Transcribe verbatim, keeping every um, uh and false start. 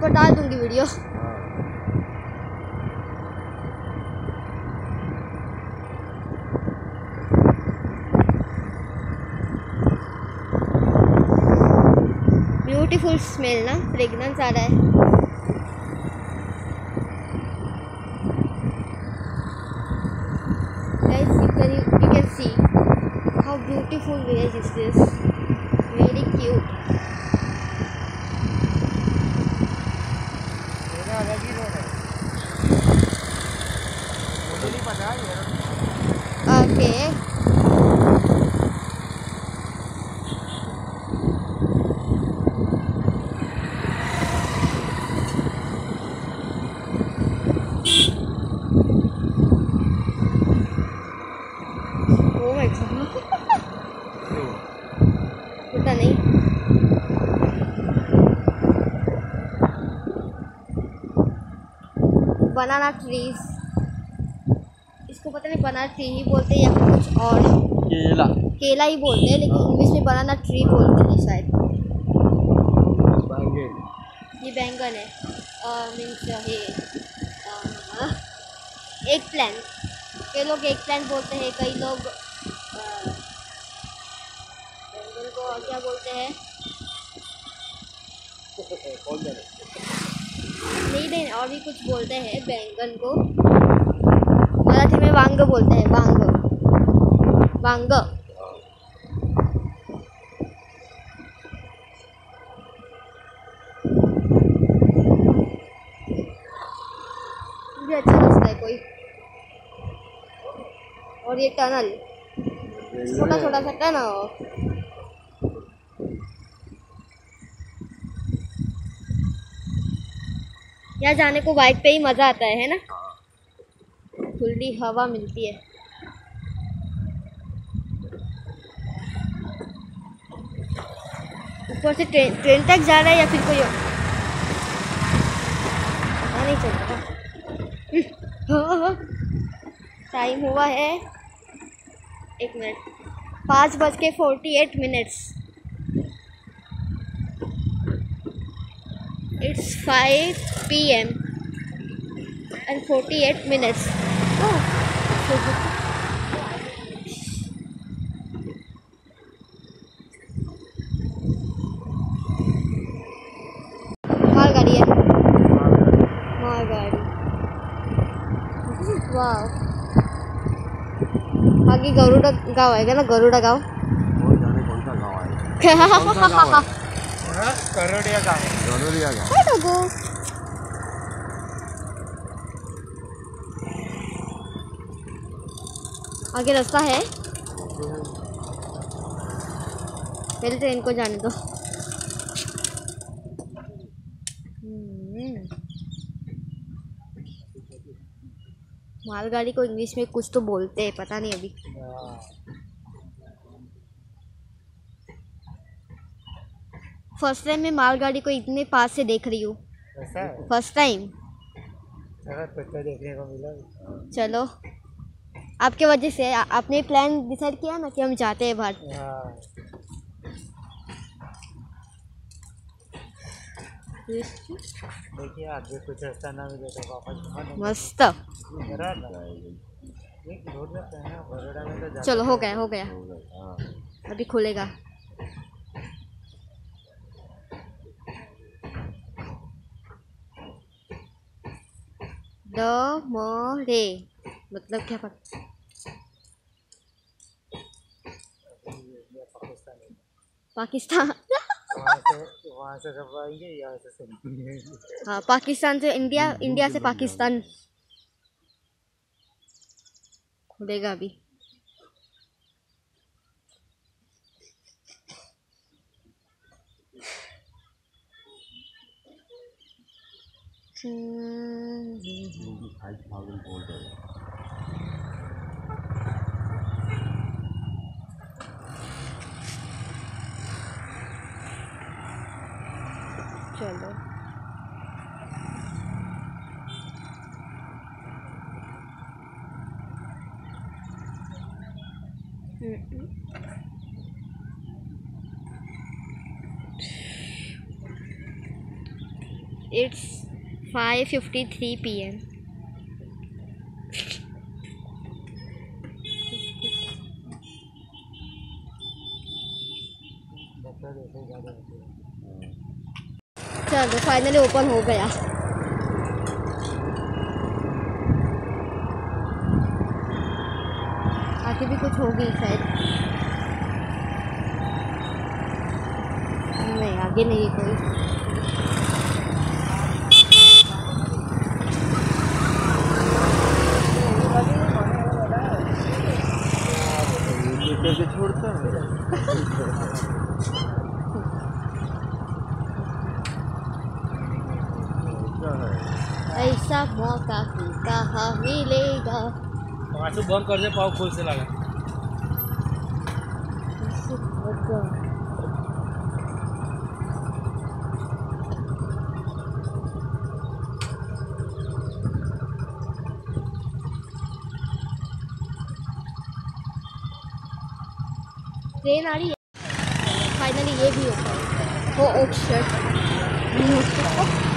पर डाल दूंगी वीडियो। ब्यूटीफुल स्मेल ना, फ्रेगनेंस आ रहा है। Guys, you can, you can see how beautiful village is this. Very cute. मेरा अलग ही रोड है, मुझे नहीं पता ये। Okay. पता नहीं। बनाना ट्रीज, इसको पता नहीं बनाना ट्री ही बोलते हैं या फिर कुछ और। केला केला ही बोलते हैं, लेकिन इंग्लिश में बनाना ट्री बोलते हैं शायद। बैंगन, ये बैंगन है, मीन्स है एक प्लांट। कई लोग एक प्लांट बोलते हैं, कई लोग बैंगन को क्या बोलते हैं, नहीं नहीं और भी कुछ बोलते हैं। बैंगन को मराठी में वांग बोलते हैं, वांग वांग। मुझे अच्छा लगता है कोई। और ये टनल, छोटा छोटा सा टनल। यहाँ जाने को बाइक पे ही मज़ा आता है, है ना? खुली हवा मिलती है। ऊपर से ट्रेन ट्रेन तक जा रहा है या फिर कोई पता नहीं चलता। टाइम हुआ है एक मिनट, पाँच बज के forty eight minutes. It's five p m and forty-eight minutes. Oh. मालगाड़ी है, मालगाड़ी। वाह, आगे गरुड़ा गाँव आएगा ना, गरुड़ा गाँव। वो जाने कौन सा गाँव आएगा? कौन सा गाँव है? गरुड़िया गाँव, गरुड़िया गाँव। आगे रास्ता है, पहले ट्रेन को जाने दो। मालगाड़ी को इंग्लिश में कुछ तो बोलते हैं, पता नहीं अभी। फर्स्ट टाइम मैं मालगाड़ी को इतने पास से देख रही हूँ, फर्स्ट टाइम। देखने को मिला। चलो, आपके वजह से। आपने प्लान डिसाइड किया ना कि हम जाते हैं बाहर। देखिए आगे कुछ रास्ता ना मिले तो वापस मस्त। तो चलो, हो गया हो गया, अभी खुलेगा। द मोरे मतलब क्या पता? पाकिस्तान। वहाँ से सब आएंगे, यहाँ से सब। हाँ, पाकिस्तान से इंडिया, इंडिया से पाकिस्तान खुलेगा अभी। चलो, it's five fifty three P M. चलो फाइनली ओपन हो गया। आगे भी कुछ होगी शायद। नहीं आगे नहीं है कोई। कैसे छोड़ता है? ऐसा मौका की कहाँ मिलेगा। आंसू बंद कर दे, पाव खोल से लगा। ट्रेन आ रही है। फाइनली ये भी होता है। वो ओह शिट।